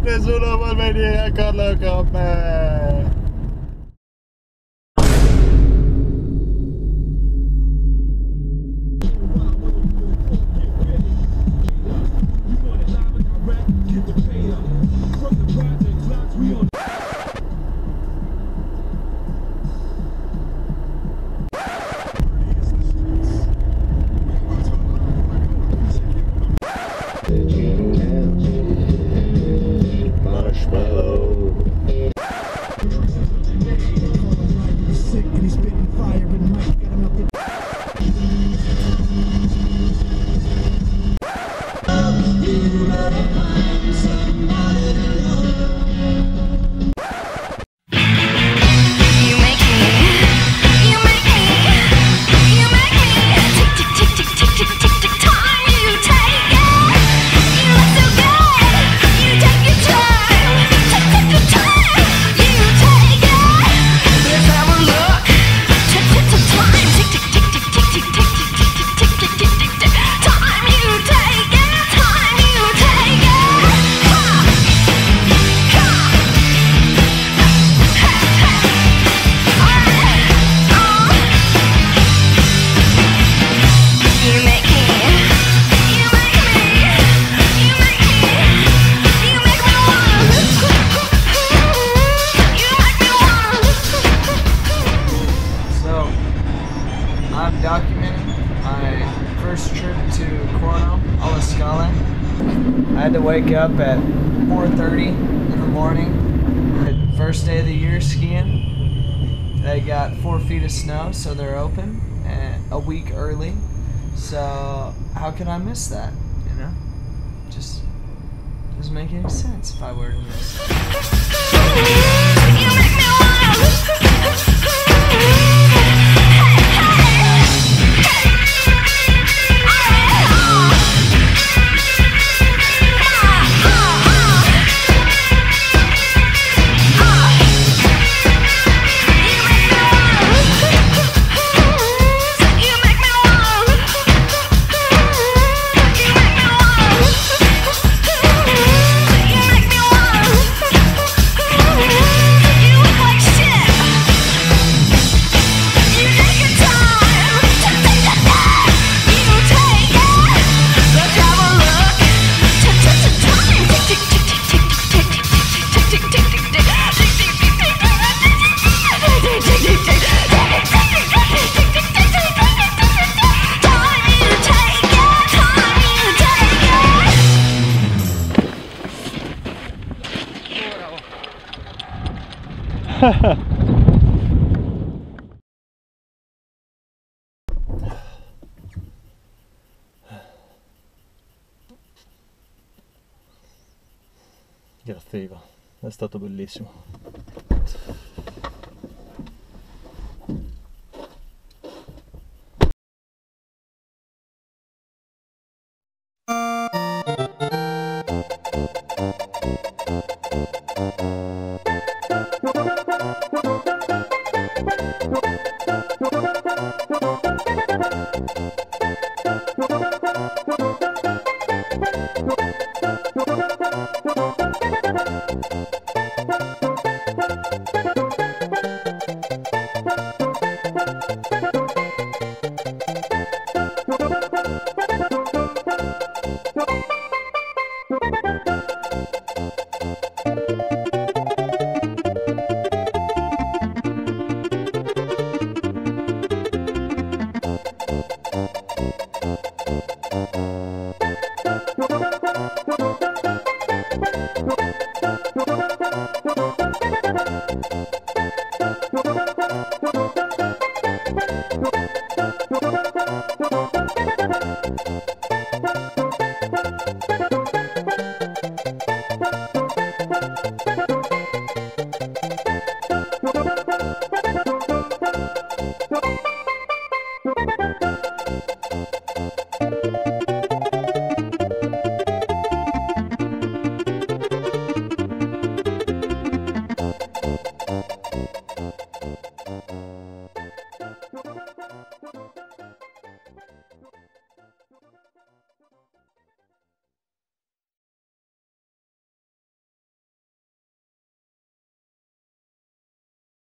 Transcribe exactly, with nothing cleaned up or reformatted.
I had to wake up at four thirty in the morning. The first day of the year skiing. They got four feet of snow, so they're open and a week early. So how can I miss that? You know, just doesn't make any sense if I were to miss it. You make me Grazie Iva, è stato bellissimo.